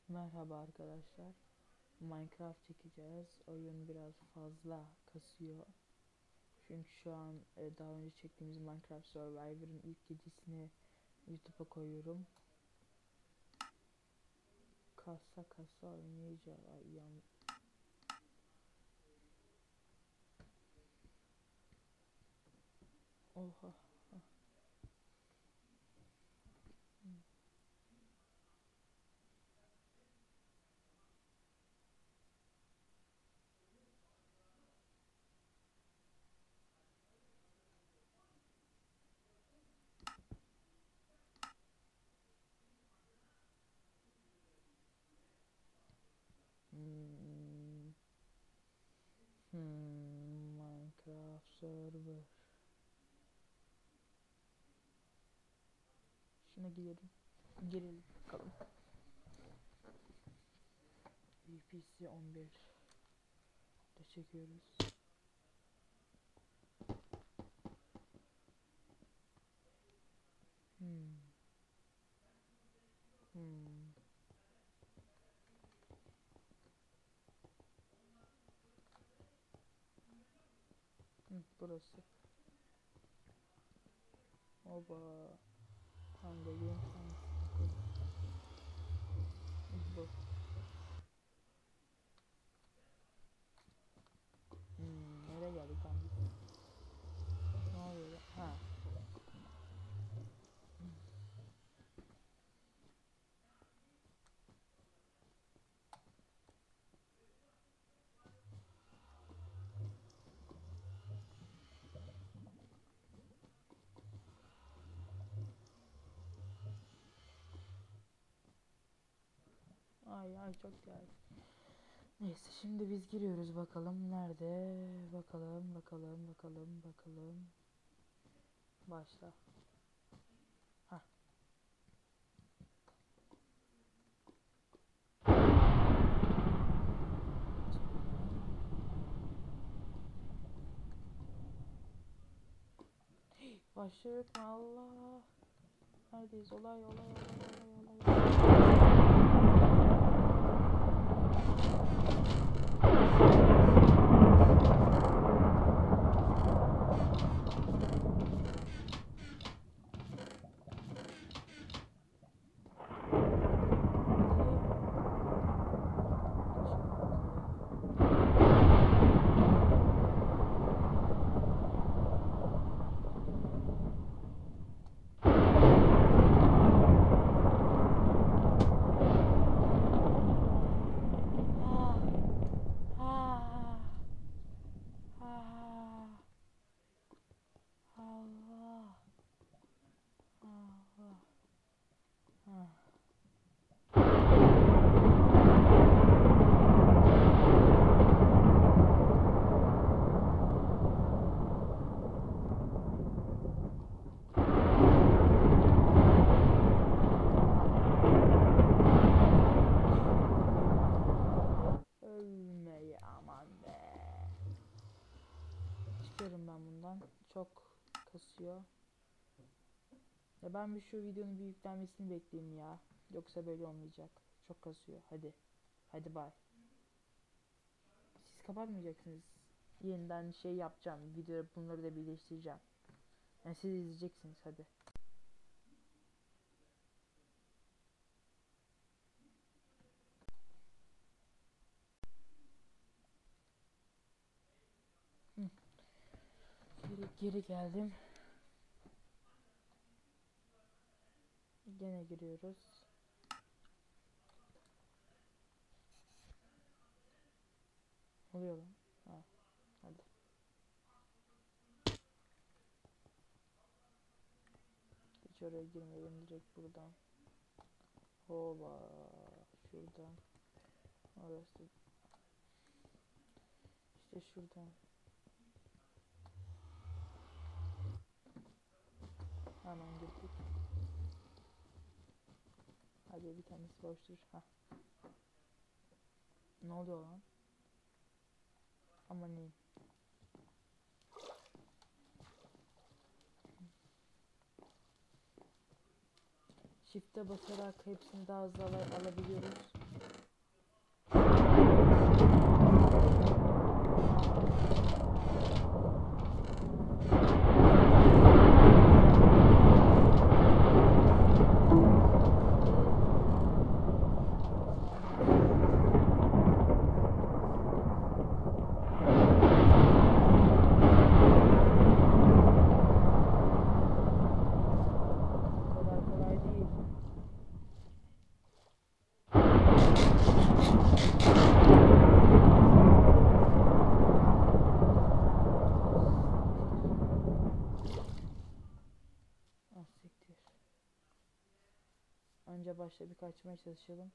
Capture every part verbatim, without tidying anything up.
Merhaba arkadaşlar. Minecraft çekeceğiz. Oyun biraz fazla kasıyor. Çünkü şu an e, daha önce çektiğimiz Minecraft Survivor'ın ilk gecesini YouTube'a koyuyorum. Kasa kasa oynayacağız. Ay, yan... Oha. Hmm. Hmm. Minecraft Server. Şuna girelim. Girelim bakalım. V P C on bir de çekiyoruz. Hmm. Hmm. Hı, burası. Oba. Hangi game? Bu. Hmm, nereye geldik lan biz? Ne oluyor lan? Ha. Ay ay çok geldi. Neyse şimdi biz giriyoruz bakalım nerede? Bakalım bakalım bakalım bakalım. Başla. Ha. Başladık mı? Allah. Neredeyiz? Olay olay olay olay olay. Ölmeyi aman be. Çıkıyorum ben bundan. Çok kasıyor. Ya ben bir şu videonun bir yüklenmesini bekleyeyim ya. Yoksa böyle olmayacak. Çok kasıyor. Hadi. Hadi bay. Siz kapatmayacaksınız. Yeniden şey yapacağım. Video bunları da birleştireceğim. Yani siz izleyeceksiniz hadi. Hı. Geri, geri geldim. Gene giriyoruz. Oluyor lan. Ha, hadi. Hiç oraya girmeyelim direkt buradan. Hoba. Şuradan. Orası. İşte şuradan. Hemen girdik. Hadi bir tanesi boştur. Ha. Ne oluyor lan? Aman neyim. Shift'e basarak hepsini daha hızlı al alabiliyoruz. Önce başta bir kaçmaya çalışalım.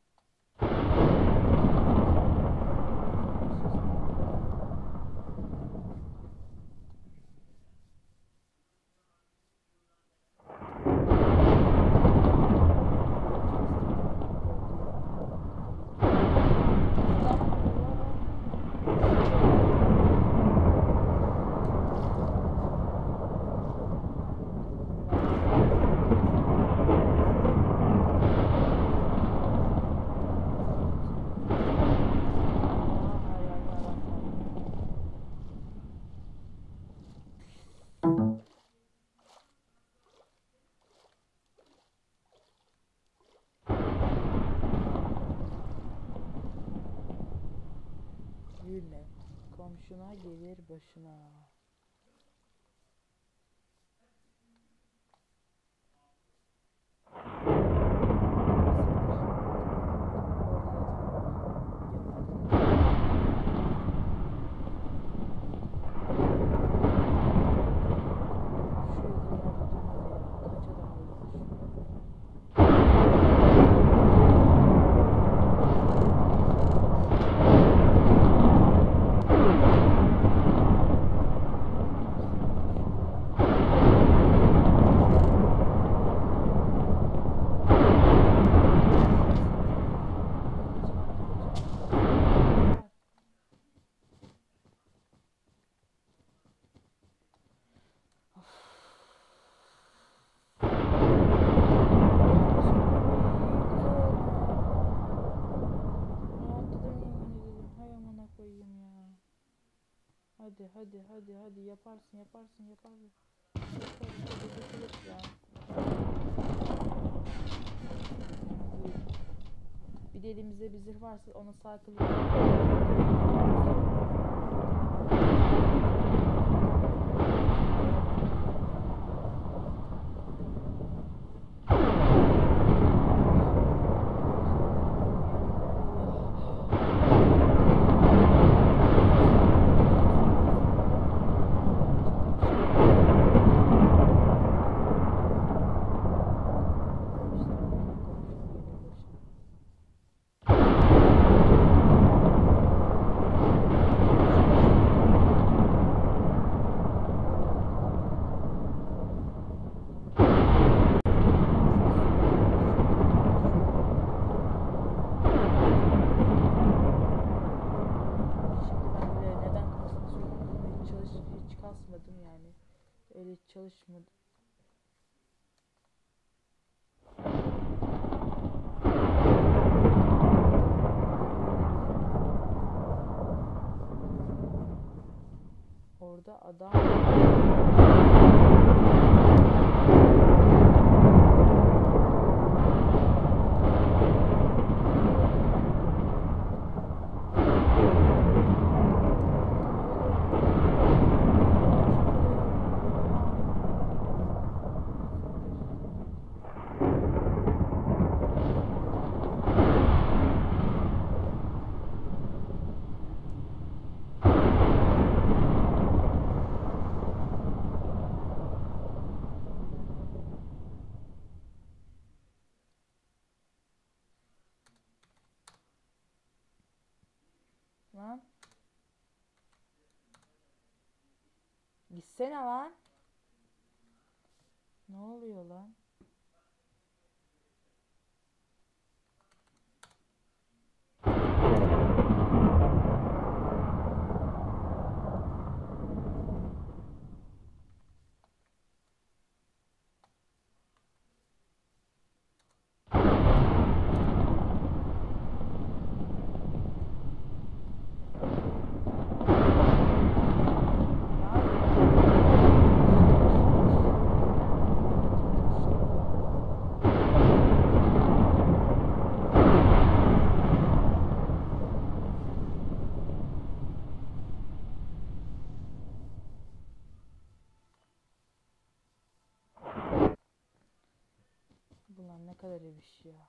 Gülme, komşuna gelir başına. Hadi hadi hadi hadi yaparsın yaparsın yaparsın. Yaparsın ya. Bir de elimizde bir zırh varsa ona sağ kılıç. Kasmadım yani. Öyle çalışmadım. Orada adam lan. Gitsene lan. Ne oluyor lan? Bunlar ne kadar iyi bir şey ya.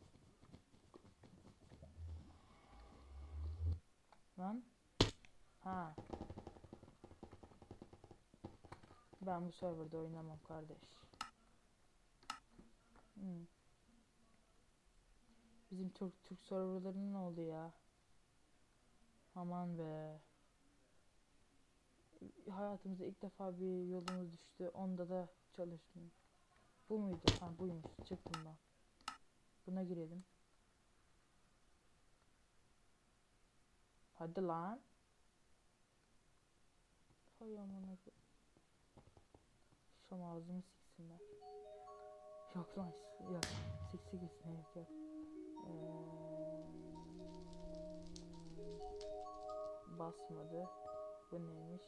Lan. Ha. Ben bu serverda oynamam kardeş. Hmm. Bizim Türk Türk serverlarının ne oldu ya? Aman be. Hayatımızda ilk defa bir yolumuz düştü. Onda da çalışmıyor. Bu muydu? Ha buymuş. Çıktım ben. Buna girelim. Hadi lan. Hay amına. Şam ağzımı siksinler. Yok lan. Yok. Siksik gitsin. Yok yok. Ee, basmadı. Bu neymiş?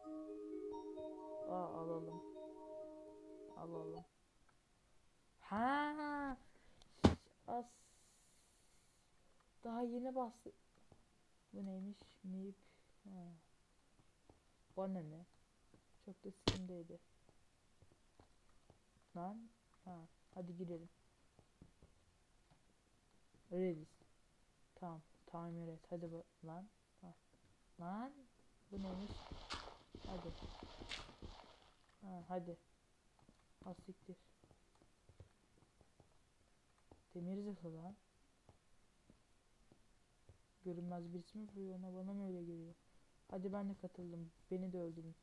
Aa alalım. Alalım. Ha. As. Daha yeni bastı. Bu neymiş? Mip. Ha. Bana ne? Çok da simdeydi. Lan. Ha. Hadi girelim. Ready. Tamam. Tamir et. Hadi bak. Lan. Ha. Lan. Bu neymiş? Hadi. Ha, hadi. Asiktir. Demir zırhlı lan. Görünmez birisi mi vuruyor ona, bana mı öyle geliyor? Hadi ben de katıldım. Beni de öldürün.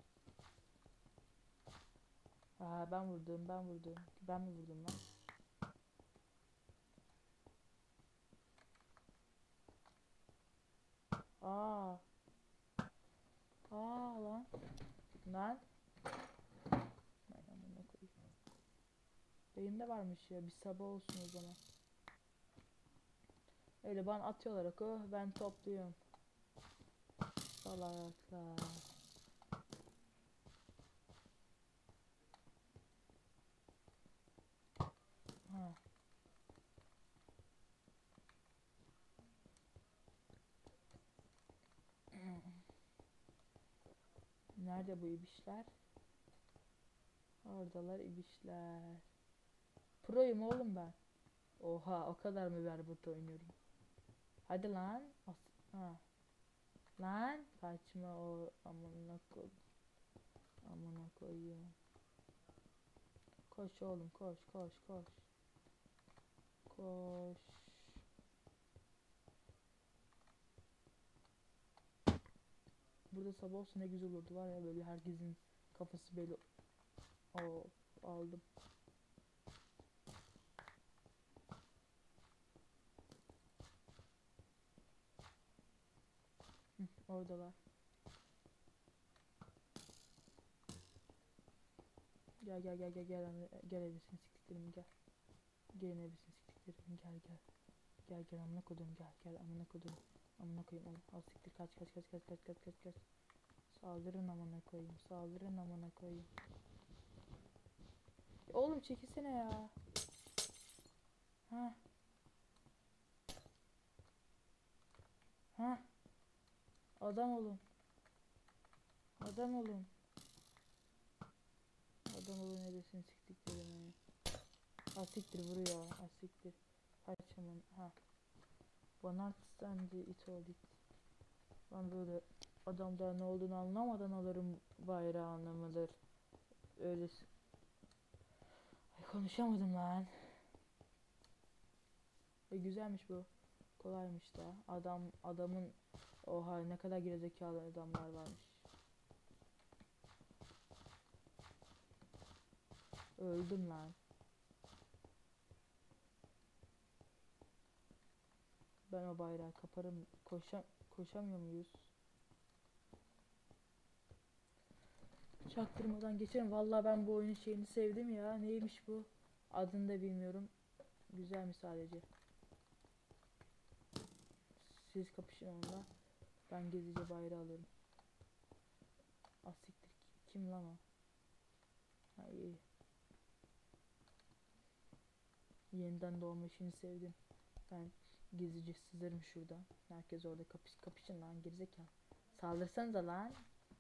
Aa ben vurdum, ben vurdum. Ben mi vurdum lan? Aa. Aa lan. Lan. Ay amına koyayım. Benim de varmış ya. Bir sabah olsun o zaman. Öyle bana atıyorlar. Oh ben topluyorum. Salaklar. Ha. Nerede bu ibişler? Oradalar ibişler. Proyum oğlum ben. Oha o kadar mı berbat oynuyorum? Hadi lan. As ha. Lan kaçma o amına koy. Amına koyuyorum. Koş oğlum koş koş koş. Koş. Burada sabah olsa ne güzel olurdu var ya, böyle herkesin kafası böyle. O aldım. Hı, oradalar. Gel gel gel gel gel gel ebesin siktiklerim gel. Gelin ebesin siktiklerim gel gel. Gel gel amına kodum gel gel amına kodum. Amına koyayım oğlum. Al siktir kaç kaç kaç kaç kaç kaç kaç kaç. Saldırın amına koyayım. Saldırın amına koyayım. Oğlum çekilsene ya. Ha. Ha. Adam olun. Adam olun. Adam olun neredesin siktiklerimi. Asiktir vuruyor. Asiktir. Kaç hemen. Ha. Bana standı it ol it. Ben böyle adamda ne olduğunu anlamadan alırım bayrağını mıdır. Öyle. Ay konuşamadım lan. E güzelmiş bu. Kolaymış da. Adam adamın oha ne kadar gerizekalı adamlar varmış. Öldüm lan. Ben o bayrağı kaparım. Koşa koşamıyor muyuz? Çaktırmadan geçelim. Vallahi ben bu oyunun şeyini sevdim ya. Neymiş bu? Adını da bilmiyorum. Güzel mi sadece? Siz kapışın onunla. Ben gezici bayrağı alırım. Asiktir. Kim lan o? Ha iyi. Yeniden doğma işini sevdim. Ben gizlice sızarım şuradan. Herkes orada kapış kapışın lan gerizekalı. Saldırsanıza lan.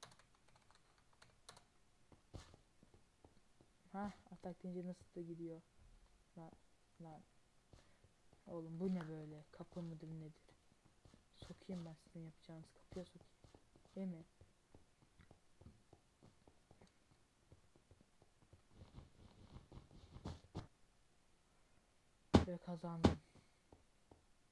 Ha atak deyince nasıl da gidiyor. Lan lan. Oğlum bu ne böyle? Kapı mıdır nedir? Sokayım ben sizin yapacağınız kapıya sokayım. Değil mi? Ve kazandım.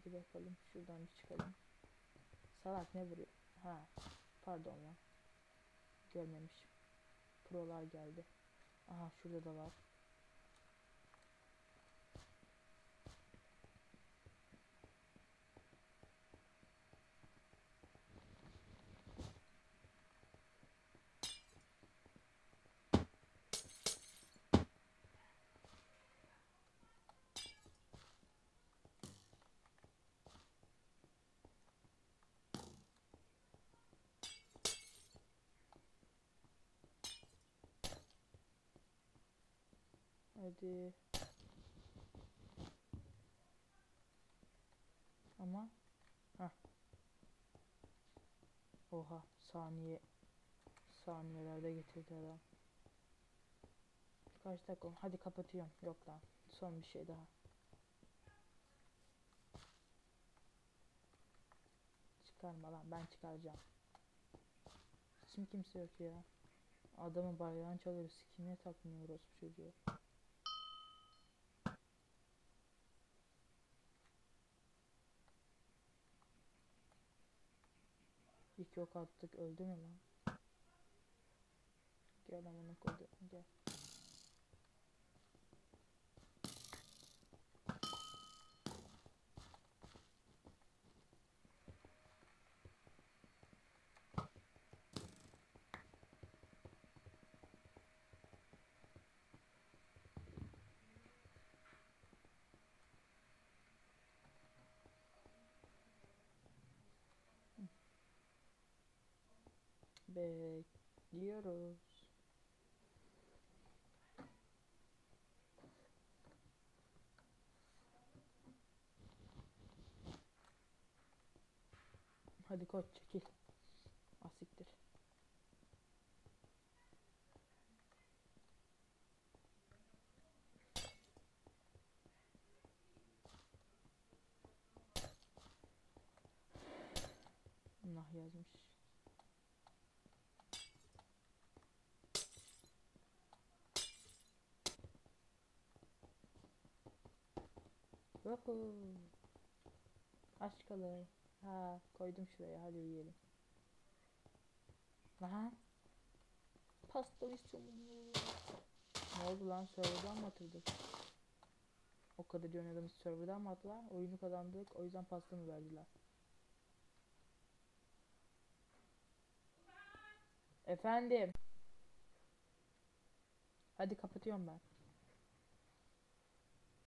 Hadi bakalım şuradan bir çıkalım. Salak ne vuruyor? Ha, pardon lan. Görmemişim. Prolar geldi. Aha şurada da var. Hadi. Ama ha. Oha, saniye saniyelerde getirdi adam. Kaç dakika? Hadi kapatıyorum. Yok lan. Son bir şey daha. Çıkarma lan, ben çıkaracağım. Şimdi kimse yok ya. Adamın bayrağını çalıyoruz. Sikine takmıyoruz bu çocuğu. İlk yok attık, öldü mü lan? Gel amına koydu. Gel. Bekliyoruz. Hadi koç çekil. Asiktir. Allah yazmış. Yohu. Aç kalır. Ha, koydum şuraya, hadi yiyelim. Aha. Pasta istiyorum. Ne oldu lan, serverdan mı atıldık? O kadar iyi oynadığımız serverdan mı attılar? Oyunu kazandık, o yüzden pasta mı verdiler? Efendim. Hadi kapatıyorum ben.